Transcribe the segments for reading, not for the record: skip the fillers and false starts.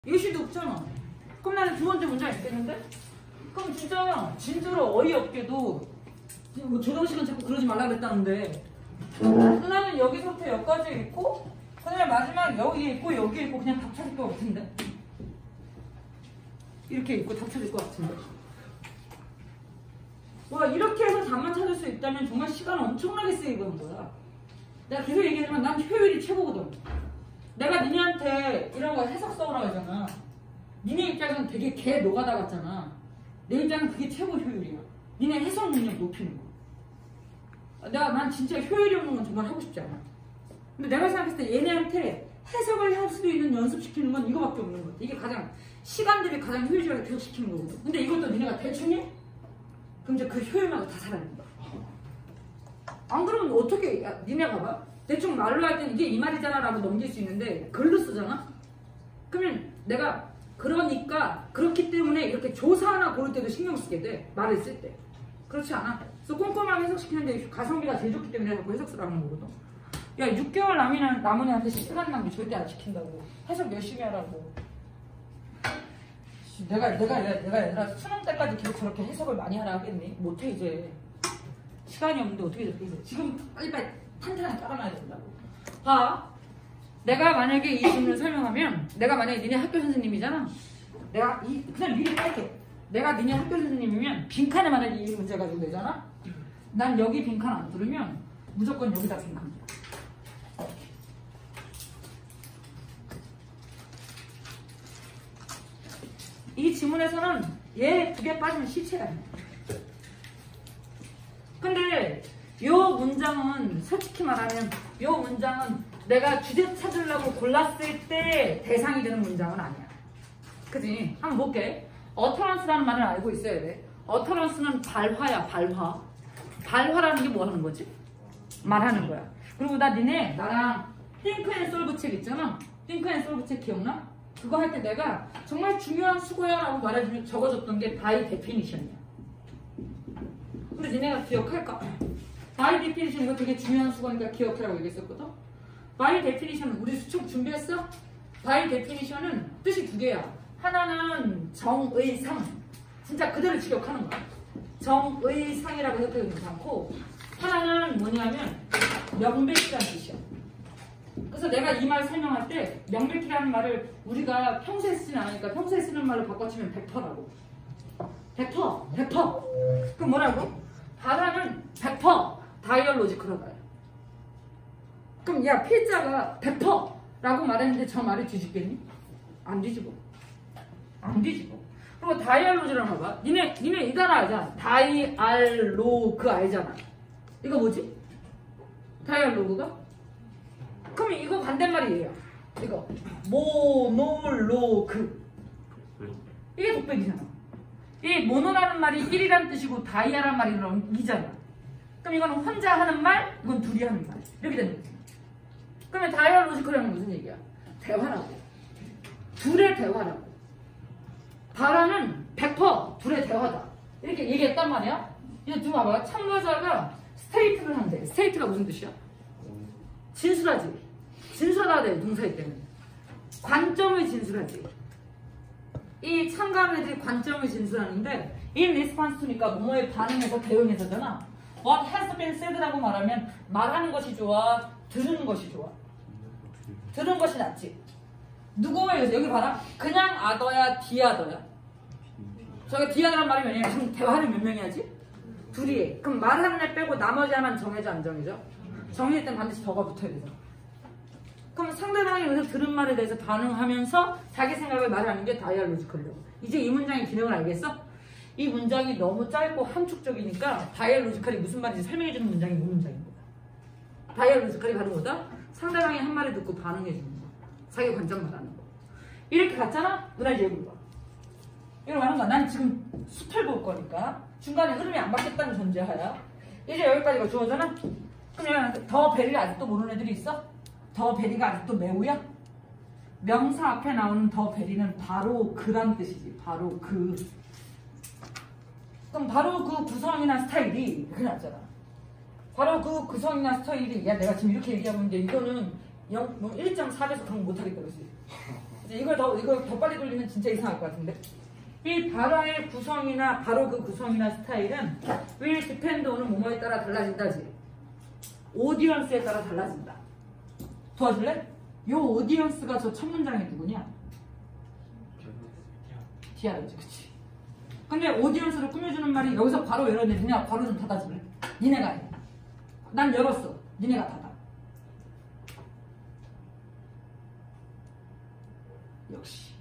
예시도 없잖아. 그럼 나는 두 번째 문제가 있겠는데? 그럼 진짜 진짜로 어이없게도 뭐 조정식은 자꾸 그러지 말라 그랬다는데 나는 여기서부터 여기까지 있고 그냥 마지막 여기 있고 여기 있고 그냥 답 찾을 것 같은데? 이렇게 있고 답 찾을 것 같은데? 와, 이렇게 해서 답만 찾을 수 있다면 정말 시간 엄청나게 세이브하는 거야. 내가 계속 얘기하지만 난 효율이 최고거든. 내가 니네한테 이런 거 해석 써오라고 하잖아. 니네 입장에서는 되게 개 노가다 같잖아. 내 입장은 그게 최고 효율이야. 니네 해석 능력 높이는 거. 난 진짜 효율이 없는 건 정말 하고 싶지 않아. 근데 내가 생각했을 때 얘네한테 해석을 할 수도 있는 연습시키는 건 이거밖에 없는 것 같아. 이게 가장 시간들이 가장 효율적으로 교육시키는 거거든. 근데 이것도 니네가 대충 해? 그럼 이제 그 효율만 다 사라진다. 안 그러면 어떻게, 야, 니네가 봐. 대충 말로 할 땐 이게 이 말이잖아 라고 넘길 수 있는데 글로 쓰잖아? 그러면 내가 그러니까 그렇기 때문에 이렇게 조사 하나 고를 때도 신경 쓰게 돼. 말을 쓸 때. 그렇지 않아? 그래서 꼼꼼하게 해석시키는데 가성비가 제일 좋기 때문에 자꾸 해석 쓰라는 거거든. 야, 6개월 남은 애한테 시간 낭비 절대 안 시킨다고. 해석 열심히 하라고. 내가 얘들아 수능 때까지 계속 저렇게 해석을 많이 하라 하겠니? 못해 이제. 시간이 없는데 어떻게 저렇게 해. 지금 빨리빨리 탄탄하게 깔아놔야 된다고. 봐. 내가 만약에 이 질문을 설명하면 내가 만약에 니네 학교 선생님이잖아. 내가 그냥 미리 깔게. 내가 니네 학교 선생님이면 빈칸에 만약에 이 문제 가지고 내잖아. 난 여기 빈칸 안 뚫으면 무조건 여기다 빈칸. 이 지문에서는 얘 두 개 빠지면 시체야. 근데 요 문장은 솔직히 말하면 요 문장은 내가 주제 찾으려고 골랐을 때 대상이 되는 문장은 아니야. 그지? 한번 볼게. 어터런스라는 말을 알고 있어야 돼. 어터런스는 발화야, 발화. 발화라는 게 뭐 하는 거지? 말하는 거야. 그리고 나랑 think and solve 책 있잖아. think and solve 책 기억나? 그거 할 때 내가 정말 중요한 수고야 라고 말해주면 적어줬던 게 by definition이야. 근데 니네가 기억할까? by definition 이거 되게 중요한 수고니까 기억하라고 얘기했었거든? by definition 우리 수첩 준비했어? by definition은 뜻이 두 개야. 하나는 정의상, 진짜 그대로 직역하는 거야. 정의상이라고 해석해도 괜찮고, 하나는 뭐냐면 명백이라는 뜻이야. 그래서 내가 이 말 설명할 때 명백이라는 말을 우리가 평소에 쓰진 않으니까 평소에 쓰는 말로 바꿔치면 100%라고. 100%. 그럼 뭐라고? 발화는 100% 다이얼로지컬하다. 그럼 야, 필자가 100%라고 말했는데 저 말이 뒤집겠니? 안 뒤집어. 그리고 다이얼로지라는 거 봐. 니네 이 단어 알잖아. 다이알로그 알잖아. 이거 뭐지? 다이얼로그가? 그럼 이거 반대말이에요. 이거 모놀로그. 이게 독백이잖아. 이 모노라는 말이 1이라는 뜻이고 다이아라는 말이 2잖아. 그럼 이거는 혼자 하는 말, 이건 둘이 하는 말. 이렇게 되는 거지. 그러면 다이얼로지컬이라는 무슨 얘기야? 대화라고. 둘의 대화라고. 발화는 100% 둘의 대화다. 이렇게 얘기했단 말이야. 이제 좀 봐봐. 참가자가 스테이트를 한대. 스테이트가 무슨 뜻이야? 진술하지. 진술하다 돼, 동사일 때는. 관점을 진술하지. 이 참가하는 애들이 관점을 진술하는데 in response to니까 뭐뭐에 반응해서 대응해서잖아. What has been said라고 말하면 말하는 것이 좋아? 들은 것이 좋아? 들은 것이 낫지. 누구예요? 여기 봐라. 그냥 아더야, 디아더야? 저기 디아더란 말이 뭐냐면 지금 대화를 몇 명이 하지? 둘이 해. 그럼 말하는 애 빼고 나머지 하나는 정해져, 안 정해져? 정해질 땐 반드시 더가 붙어야 되죠. 그럼 상대방이 여기서 들은 말에 대해서 반응하면서 자기 생각을 말하는 게 다이얼로지컬이라고. 이제 이 문장의 기능을 알겠어? 이 문장이 너무 짧고 함축적이니까 다이얼로지컬이 무슨 말인지 설명해주는 문장이 이 문장인 거야. 다이얼로지컬이 바로 뭐다? 상대방이 한 말을 듣고 반응해주는 거. 자기 관점 말하는 거. 이렇게 갔잖아? 누나 이제 여기 봐. 이걸 말하는 거야. 난 지금 숲을 볼 거니까 중간에 흐름이 안 바뀌었다는 전제하야. 이제 여기까지가 주어잖아? 그러면 더 베리를 아직도 모르는 애들이 있어? 더 베리가 아직도 매우야? 명사 앞에 나오는 더 베리는 바로 그란 뜻이지. 바로 그. 그럼 바로 그 구성이나 스타일이 이렇게 나왔잖아. 바로 그 구성이나 스타일이 야, 내가 지금 이렇게 얘기하고 있는데 이거는 1.4배속 그런 거 못하겠다 그러지. 이거 더 빨리 돌리면 진짜 이상할 것 같은데. 이 발화의 구성이나 바로 그 구성이나 스타일은 will depend on은 뭐뭐에 따라 달라진다지. 오디언스에 따라 달라진다. 도와줄래? 요 오디언스가 저 첫 문장이 누구냐? 디아르지, 그치? 근데 오디언스를 꾸며주는 말이 여기서 바로 열었는데 니네가 바로 좀 닫아줄래? 니네가 해. 난 열었어. 니네가 닫아. 역시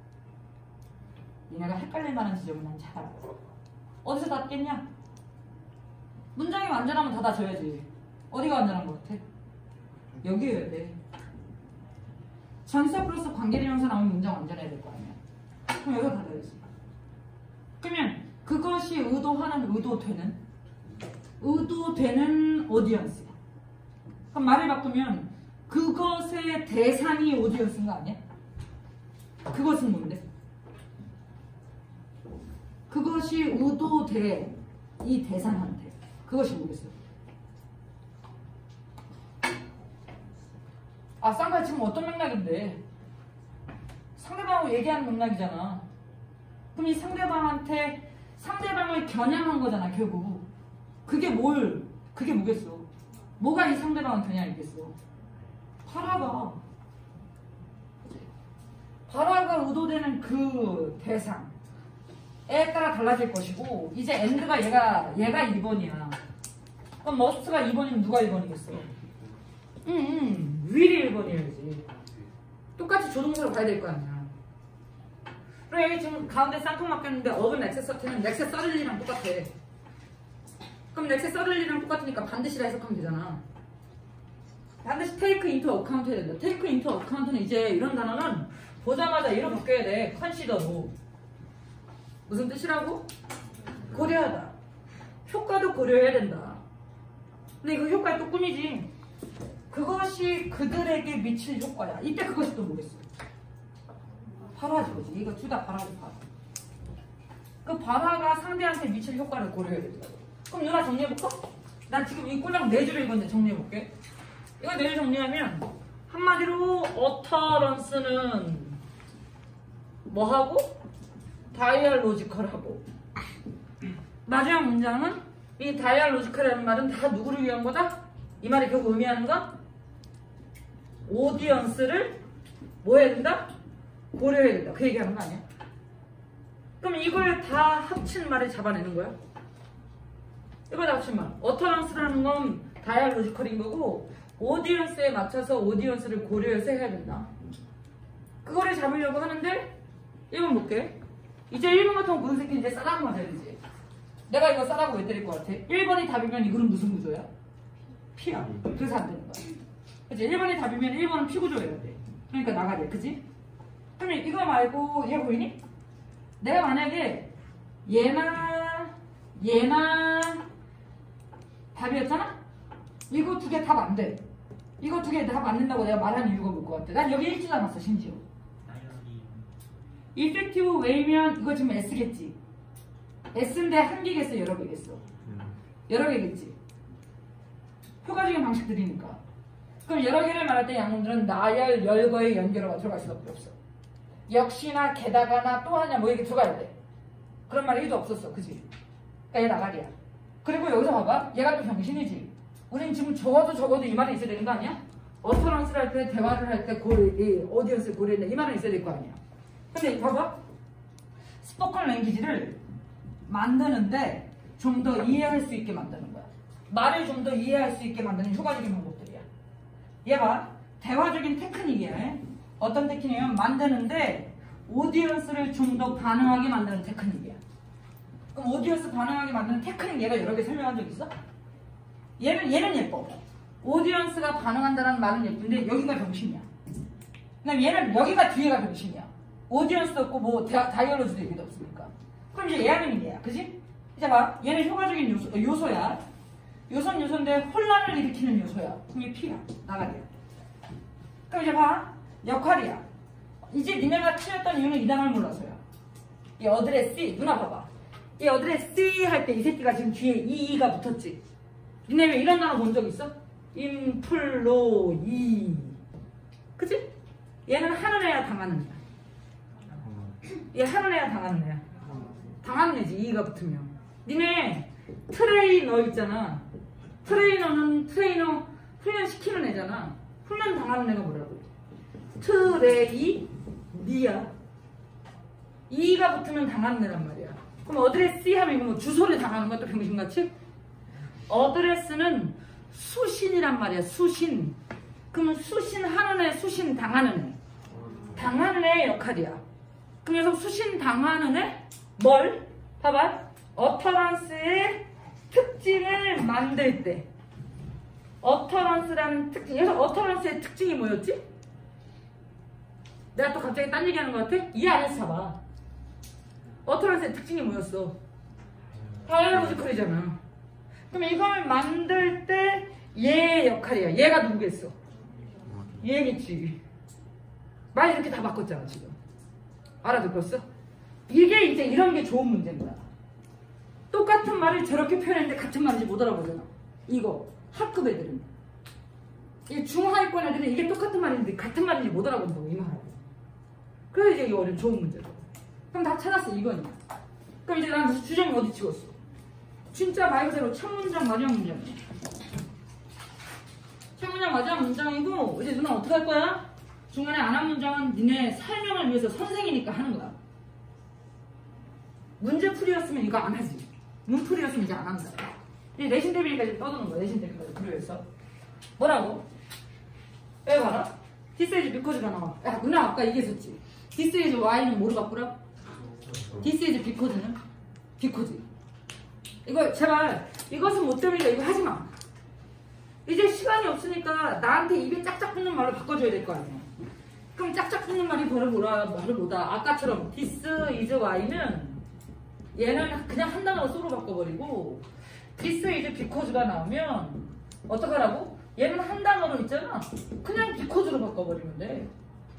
니네가 헷갈릴 만한 지점은 난 잘 알아. 어디서 닫겠냐? 문장이 완전하면 닫아줘야지. 어디가 완전한 것 같아? 여기여야 돼. 전사 플러스 관계대명사 나오면 문장 완전해야 될 거 아니야. 그럼 여기서 닫아야지. 그러면 그것이 의도되는 오디언스야. 그럼 말을 바꾸면 그것의 대상이 오디언스인 거 아니야? 그것은 뭔데? 그것이 의도돼 이 대상한테. 그것이 뭐겠어? 아, 쌍가 지금 어떤 맥락인데? 상대방하고 얘기하는 맥락이잖아. 그럼 이 상대방한테 상대방을 겨냥한 거잖아, 결국. 그게 뭐겠어? 뭐가 이 상대방을 겨냥했겠어? 발화가 의도되는 그 대상에 따라 달라질 것이고, 이제 end가 얘가 1번이야. 그럼 must가 2번이면 누가 1번이겠어? will이 1번이어야지. 똑같이 조동사로 가야 될 거 아니야. 그리고 여기 지금 가운데 쌍통 맡겼는데 urban accessory는 necessarily 똑같아. 그럼 necessarily 똑같으니까 반드시라 해석하면 되잖아. 반드시 take into account 해야 된다. take into account는 이제 이런 단어는 보자마자 이로 바뀌어야 돼. consider로. 무슨 뜻이라고? 고려하다. 효과도 고려해야 된다. 근데 이거 효과의 또 꿈이지. 그것이 그들에게 미칠 효과야. 이때 그것이 또 뭐겠어? 발화지, 그지? 이거 둘 다 발화지, 발화. 그 발화가 상대한테 미칠 효과를 고려해야 된다고. 그럼 누나 정리해볼까? 난 지금 이 꼴랑 4줄을 읽었는데 정리해볼게. 이거 4줄 정리하면 한마디로 utterance는 뭐하고? dialogical-하고, 마지막 문장은 이 dialogical-이라는 말은 다 누구를 위한 거다? 이 말이 결국 의미하는 건 오디언스를 뭐 해야 된다? 고려해야 된다. 그 얘기하는 거 아니야? 그럼 이걸 다 합친 말을 잡아내는 거야? 이걸 다 합친 말. 어터런스라는 건 다이알로지컬인 거고, 오디언스에 맞춰서 오디언스를 고려해서 해야 된다. 그거를 잡으려고 하는데 1번 볼게. 이제 1번 같은 무슨 새끼 이제 싸다고 맞아야 되지. 내가 이거 싸다고 왜 때릴 것 같아? 1번이 답이면 이거는 무슨 구조야? P야. 그래서 안 되는 거야. 그치? 1번이 답이면 1번은 P 구조여야 돼. 그러니까 나가야 돼. 그치? 그러면 이거 말고 얘 보이니? 내가 만약에 얘나 답이었잖아? 이거 두 개 답 안 돼. 이거 두 개 답 안 된다고 내가 말하는 이유가 뭘 것 같아? 난 여기 읽지도 않았어, 심지어. effective way면 이거 지금 S겠지? S인데 한 개겠어, 여러 개겠어? 여러 개겠지? 효과적인 방식들이니까. 그럼 여러 개를 말할 때 양문들은 나열, 열거의 연결어가 들어갈 수밖에 없어. 역시나, 게다가나, 또 하냐, 뭐 이렇게 들어가야 돼. 그런 말이 1도 없었어, 그지? 그러니까 얘 나가리야. 그리고 여기서 봐봐. 얘가 또 병신이지. 우린 지금 적어도 이 말이 있어야 되는 거 아니야? 어터런스를 할 때, 대화를 할 때, 오디언스를 고려했는데 이 말은 있어야 될 거 아니야? 근데 봐봐. 스포컨 랭귀지를 만드는데 좀 더 이해할 수 있게 만드는 거야. 말을 좀 더 이해할 수 있게 만드는 효과적인 방법들이야. 얘 봐. 대화적인 테크닉이야. 어떤 테크닉이냐면 만드는데 오디언스를 좀 더 반응하게 만드는 테크닉이야. 그럼 오디언스 반응하게 만드는 테크닉 얘가 여러 개 설명한 적 있어? 얘는 예뻐. 오디언스가 반응한다는 말은 예쁜데 여기가 병신이야. 그다음 얘는 여기가 뒤에가 병신이야. 오디언스도 없고 뭐 다이얼로지도 얘기도 없으니까. 그럼 이제 얘는 얘야. 그지? 이제 봐. 얘는 효과적인 요소야. 요소인데 혼란을 일으키는 요소야. 그럼 얘 P야. 나가리야. 그럼 이제 봐. 역할이야. 이제 니네가 틀렸던 이유는 이 단어를 몰라서야. 이 어드레스, 누나 봐봐. 이 어드레스 할 때 이 새끼가 지금 뒤에 이가 붙었지. 니네 왜 이런 단어 본 적 있어? 임플로이. 그치? 얘는 하는 애야, 당하는 애야. 얘 하는 애야 당하는 애야? 당하는 애지. 이가 붙으면. 니네 트레이너 있잖아. 트레이너는 트레이너 훈련시키는 애잖아. 훈련 당하는 애가 뭐라고? 트레이니야. 이가 붙으면 당하는 애란 말이야. 그럼 어드레스 하면 이거 뭐 주소를 당하는 것도 병신같이? 어드레스는 수신이란 말이야. 수신. 그럼 수신 하는 애, 수신 당하는 애. 당하는 애의 역할이야. 그래서 수신 당하는 애 뭘? 봐봐. 어터런스의 특징을 만들 때. 어터런스라는 특징. 그래서 어터런스의 특징이 뭐였지? 내가 또 갑자기 딴 얘기하는 것 같아? 이 안에서 봐봐. 어터런스의 특징이 뭐였어? 다이어로지컬이잖아. 그럼 이걸 만들 때 얘의 역할이야. 얘가 누구겠어? 얘겠지. 말 이렇게 다 바꿨잖아 지금. 알아듣겠어? 이게 이제 이런 게 좋은 문제인 거야. 똑같은 말을 저렇게 표현했는데 같은 말인지 못 알아보잖아. 이거 학급 애들은. 이 중하위권 애들은 이게 똑같은 말인데 같은 말인지 못 알아본다고 이 말을. 그래서 이제 이거 어려운 좋은 문제다. 그럼 다 찾았어 이거는. 그럼 이제 난 주제는 어디 찍었어? 진짜 말 그대로 첫 문장 마지막 문장이야. 첫 문장 마지막 문장이고 이제 누나 어떻게 할 거야? 중간에 안 한 문장은 니네 설명을 위해서 선생이니까 하는 거야. 문제풀이였으면 이거 안 하지. 문풀이였으면 이제 안 한다. 이제 내신 대비까지 떠드는 거야. 내신 대비까지 불러서 뭐라고? 왜 봐라? This is because가 나와. 야 누나 아까 얘기했었지. This is why는 뭐로 바꾸라? This is because는? because. 이거 제발 이것은 뭐 때문이다 이거 하지마. 이제 시간이 없으니까 나한테 입에 짝짝 붙는 말로 바꿔줘야 될 거 아니야. 그럼 짝짝 붙는 말이 바로 말을 뭐다. 아까처럼 this is why는 얘는 그냥 한 단어로 쏘로 바꿔버리고 this is because가 나오면 어떡하라고? 얘는 한 단어로 있잖아. 그냥 because로 바꿔버리면 돼.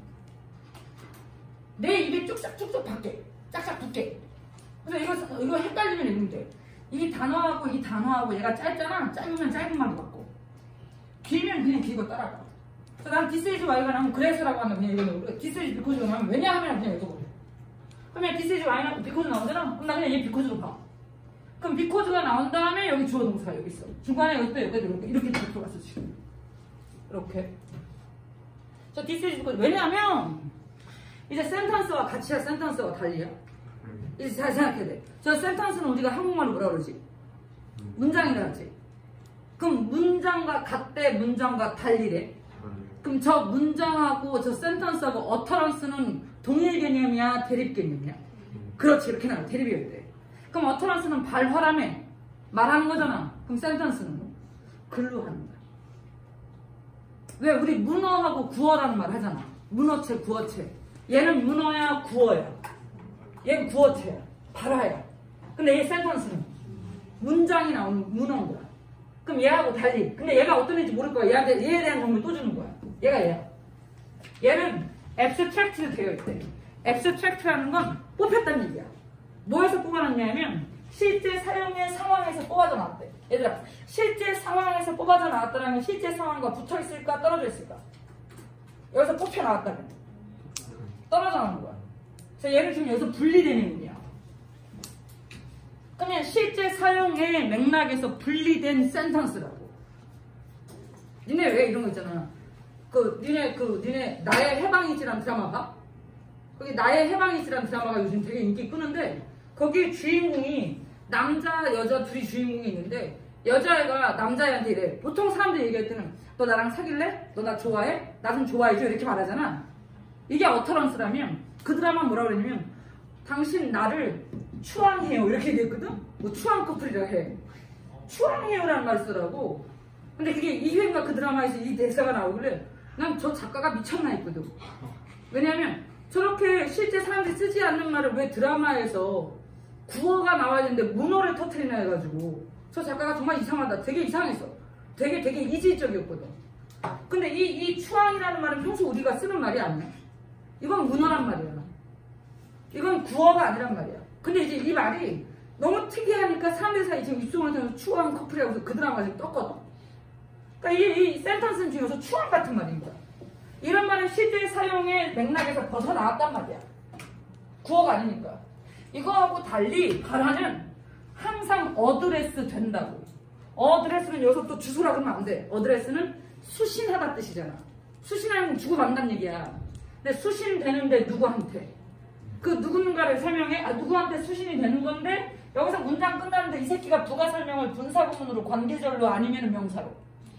내 입에 쭉쭉쭉쭉 받게. 짝짝 붙게. 그래서 이거 헷갈리면 이러면 돼. 이 단어하고 이 단어하고 얘가 짧잖아. 짧으면 짧은 말로 바꿔. 길면 그냥 길고 따라가. 그래서 난 this is why가 나오면 그래서라고 하면 그냥 이거는 this is because가 나오면 왜냐하면 그냥 읽어버려. 그러면 this is why나 because 나오잖아. 그럼 나 그냥 얘 because로 봐. 그럼 because가 나온 다음에 여기 주어 동사가 여기 있어. 중간에 여기 또 여기 이렇게 들어갔어 지금. 이렇게. 저 this is because 왜냐하면 이제 센턴스와 같이야 센턴스와 달리야. 이제 잘 생각해야 돼. 저 센턴스는 우리가 한국말로 뭐라 그러지? 문장이라 하지. 그럼 문장과 같대 문장과 달리래. 그럼 저 문장하고 저 센턴스하고 어터런스는 동일 개념이야 대립 개념이야? 그렇지 이렇게 나와 대립이어야 돼. 그럼 어터런스는 발화라며 말하는 거잖아. 그럼 센턴스는 글로 하는 거야. 왜 우리 문어하고 구어라는 말 하잖아. 문어체 구어체. 얘는 문어야 구어야. 얘는 구어체야. 발화야. 근데 얘 센턴스는 문장이 나오는 문어인 거야. 그럼 얘하고 달리. 근데 얘가 어떤 애인지 모를 거야. 얘한테 얘에 대한 정보를 또 주는 거야. 얘가 얘야. 얘는 abstract로 되어 있대. abstract라는 건 뽑혔다는 얘기야. 뭐에서 뽑아놨냐면 실제 사용의 상황에서 뽑아져 나왔대. 얘들아, 실제 상황에서 뽑아져 나왔다면 실제 상황과 붙어 있을까 떨어져 있을까? 여기서 뽑혀 나왔다면 떨어져 나오는 거야. 그래서 얘는 지금 여기서 분리되는 의미야. 그러면 실제 사용의 맥락에서 분리된 센턴스라고. 니네 왜 이런 거 있잖아. 니네 나의 해방이지라는 드라마 봐? 거기 나의 해방이지라는 드라마가 요즘 되게 인기 끄는데 거기 주인공이 남자 여자 둘이 주인공이 있는데 여자애가 남자애한테 이래. 보통 사람들이 얘기할 때는 너 나랑 사귈래? 너 나 좋아해? 나 좀 좋아해줘 이렇게 말하잖아. 이게 어터런스라면 그 드라마 뭐라 그러냐면 당신 나를 추앙해요 이렇게 얘기했거든? 뭐 추앙 커플이라 해. 추앙해요라는 말 쓰라고. 근데 그게 이회인가 그 드라마에서 이 대사가 나오길래 난 저 작가가 미쳤나 했거든. 왜냐면 저렇게 실제 사람들이 쓰지 않는 말을 왜 드라마에서 구어가 나와야 되는데 문어를 터트리나 해가지고 저 작가가 정말 이상하다. 되게 이상했어. 되게 이질적이었거든. 근데 이 추앙이라는 말은 평소 우리가 쓰는 말이 아니야. 이건 문어란 말이야. 이건 구어가 아니란 말이야. 근데 이제 이 말이 너무 특이하니까 사람들 사이 지금 입소문을 타면서 추앙 커플이라고 그 드라마가 지금 떴거든. 그러니까 이 센턴스는 중에서 추앙 같은 말입니다. 이런 말은 실제 사용의 맥락에서 벗어나왔단 말이야. 구어가 아니니까. 이거하고 달리 발화는 항상 어드레스 된다고. 어드레스는 여기서 또 주소라 그러면 안 돼. 어드레스는 수신하다 뜻이잖아. 수신하면 주고받는다는 얘기야. 근데 수신되는데 누구한테? 그 누군가를 설명해? 누구한테 수신이 되는 건데 여기서 문장 끝나는데 이 새끼가 부가 설명을 분사구문으로 관계절로 아니면 명사로.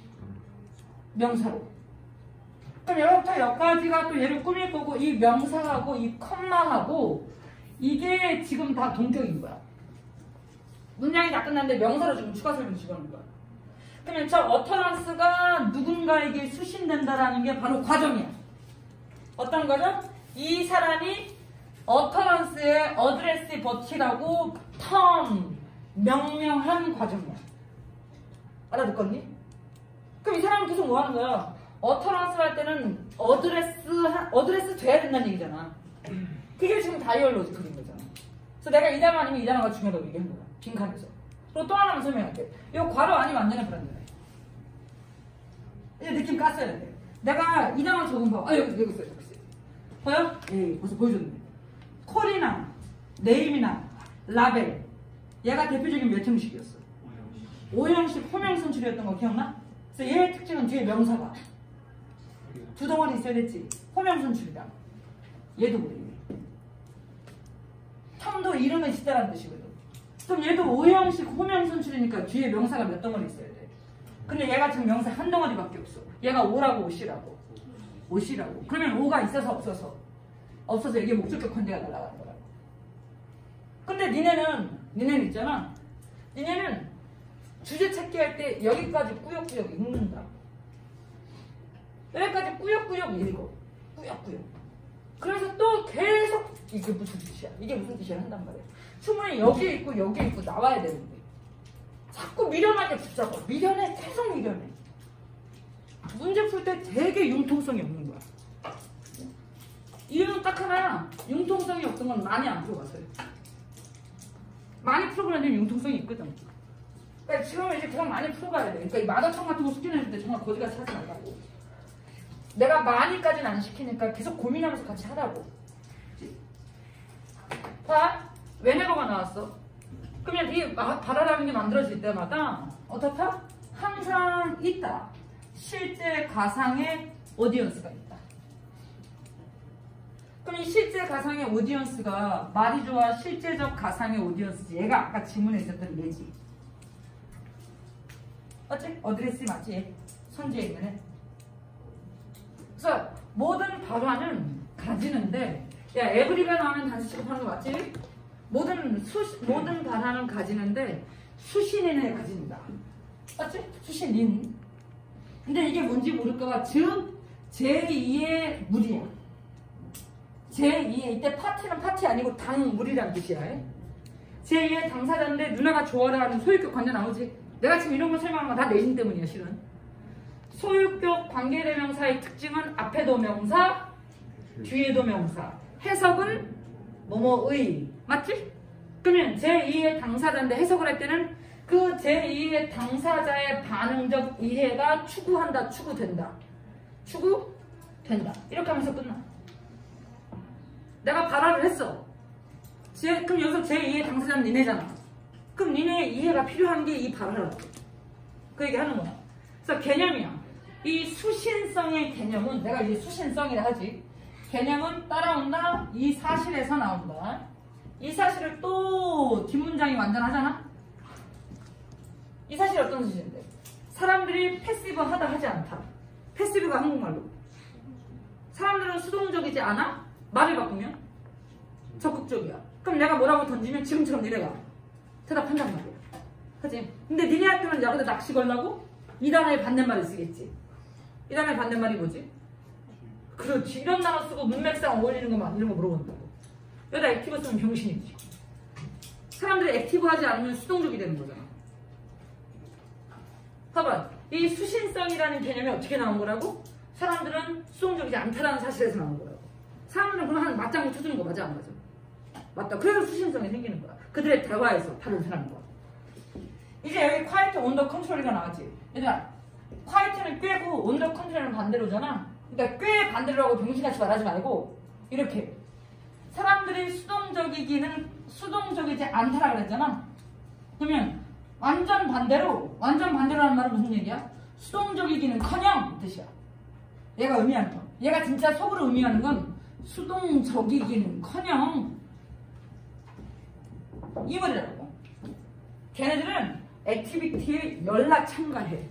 명사로. 그럼 여기부터 여기까지가 또 얘를 꾸밀 거고 이 명사하고 이 컴마하고 이게 지금 다 동격인 거야. 문장이 다 끝났는데 명사로 지금 추가 설명 집어넣는 거야. 그러면 저 어터런스가 누군가에게 수신된다라는 게 바로 과정이야. 어떤 거죠? 이 사람이 어터런스의 어드레스 버티라고 텀 명명한 과정이야. 알아듣겠니? 그럼 이 사람은 계속 뭐 하는 거야? 어터런스 할 때는 어드레스 돼야 된다는 얘기잖아. 그게 지금 다이얼로지 그린 거잖아. 그래서 내가 이 단어 아니면 이 단어가 중요하다고 얘기한 거야. 빈칸에서. 그리고 또 하나만 설명할게. 이거 괄호 아니면 안 되는 브랜드네. 이제 느낌 깠어야 돼. 내가 이 단어 적은 거. 여기 있어요. 여기 있어요. 보여? 벌써 보여줬네. 콜이나 네임이나 라벨. 얘가 대표적인 몇 형식이었어? 5형식 호명선출이었던 거 기억나? 그래서 얘의 특징은 뒤에 명사가 두 덩어리 있어야 됐지. 호명선출이다. 얘도 그래. 텀도 이름은 시다라는 뜻이거든. 그럼 얘도 5형식 호명선출이니까 뒤에 명사가 몇 덩어리 있어야 돼. 근데 얘가 지금 명사 한 덩어리밖에 없어. 얘가 오라고 옷이라고. 옷이라고. 그러면 오가 있어서 없어서 이게 목적격 관계가 날아가는 거라고. 근데 니네는 있잖아. 니네는 주제 찾기 할 때 여기까지 꾸역꾸역 읽는다. 여기까지 꾸역꾸역 읽어. 꾸역꾸역. 그래서 또 계속 이게 무슨 뜻이야? 이게 무슨 뜻이야? 한단 말이야. 충분히 여기에 있고 여기에 있고 나와야 되는데 자꾸 미련하게 붙잡아. 미련해. 계속 미련해. 문제 풀 때 되게 융통성이 없는 거야. 이유는 딱 하나야. 융통성이 없던 건 많이 안 풀어봤어요. 많이 풀어보려면 융통성이 있거든. 그러니까 지금은 이제 그냥 많이 풀어가야 돼. 그러니까 이 마더청 같은 거 숙제내줄 때 정말 거지같이 하지 말라고. 내가 많이까지는 안 시키니까 계속 고민하면서 같이 하라고. 봐. whenever가 나왔어. 그러면 이 발화라는 게 만들어질 때마다 어떻다? 항상 있다. 실제 가상의 오디언스가 있다. 그럼 이 실제 가상의 오디언스가 말이 좋아 실제적 가상의 오디언스지. 얘가 아까 지문에 있었던 얘지. 맞지? 어드레스 맞지? 선지에 있는 애. 그래서 모든 발화는 가지는데 야 에브리가 나오면 단수 취급하는 거 맞지? 모든 발화는 가지는데 수신인을 가진다. 맞지? 수신인. 근데 이게 뭔지 모를까봐 즉 제2의 물이야. 제2의 이때 파티는 파티 아니고 당물이란 뜻이야. 제2의 당사자인데 누나가 좋아라 하는 소유격 관계 나오지? 내가 지금 이런 거 설명하는 건 다 내신 때문이야 실은. 소유격 관계대명사의 특징은 앞에도 명사, 뒤에도 명사. 해석은 뭐뭐의. 맞지? 그러면 제2의 당사자인데 해석을 할 때는 그 제2의 당사자의 반응적 이해가 추구한다, 추구된다. 추구된다. 이렇게 하면서 끝나. 내가 발화를 했어. 그럼 여기서 제2의 당사자는 니네잖아. 그럼 니네의 이해가 필요한 게 이 발화라고. 그 얘기 하는 거야. 그래서 개념이야. 이 수신성의 개념은 내가 이제 수신성이라 하지. 개념은 따라온다. 이 사실에서 나온다. 이 사실을 또 뒷문장이 완전하잖아. 이 사실이 어떤 뜻인데? 사람들이 패시브하다 하지 않다. 패시브가 한국말로. 사람들은 수동적이지 않아? 말을 바꾸면 적극적이야. 그럼 내가 뭐라고 던지면 지금처럼 니네가 대답한단 말이야. 그치? 근데 니네한테는 여기다 낚시 걸라고 이 단어의 반대말을 쓰겠지. 이 단어의 반대말이 뭐지? 그렇지. 이런 단어 쓰고 문맥상 어울리는 것만 이런 거 물어본다고. 여기다 액티브 쓰면 병신이지. 사람들이 액티브하지 않으면 수동적이 되는 거잖아. 봐봐. 이 수신성이라는 개념이 어떻게 나온 거라고? 사람들은 수동적이지 않다라는 사실에서 나온 거라고. 사람들은 그럼 한 맞장구 쳐주는 거 맞아 안 맞아? 맞다. 그래서 수신성이 생기는 거야. 그들의 대화에서 다른 사람과. 이제 여기 quiet under control이가 나왔지. 얘들아, quiet는 꾀고 under control은 반대로잖아. 그러니까 꽤 반대로 하고 병신같이 말하지 말고 이렇게 사람들이 수동적이지 않다라 그랬잖아. 그러면 완전 반대로라는 말은 무슨 얘기야? 수동적이기는커녕 뜻이야. 얘가 의미하는 거. 얘가 진짜 속으로 의미하는 건 수동적이기는커녕 이 말이라고. 걔네들은 액티비티에 연락 참가해.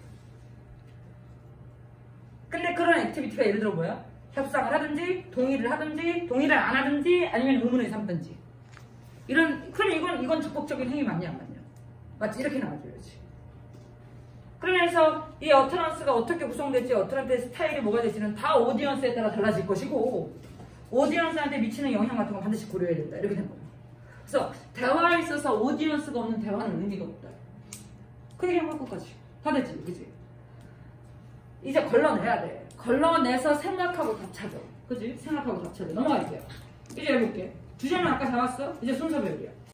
근데 그런 액티비티가 예를 들어 뭐야? 협상을 하든지 동의를 안 하든지 아니면 의문을 삼든지 그럼 이건 적극적인 행위 맞냐 안 맞냐? 맞지? 이렇게 나와줘야지. 그러면서 이 어터넌스가 어떻게 구성될지, 어터넌스의 스타일이 뭐가 될지는 다 오디언스에 따라 달라질 것이고, 오디언스한테 미치는 영향 같은 건 반드시 고려해야 된다. 이렇게 된 거예요. 그래서 대화에 있어서 오디언스가 없는 대화는 의미가 없다. 그 얘기를 할 것까지. 다 됐지? 그지? 이제 걸러내야 돼. 걸러내서 생각하고 답 찾아. 그지? 생각하고 답 찾아. 넘어갈게요. 이제 해볼게. 주제는 아까 잡았어? 이제 순서 배우기야.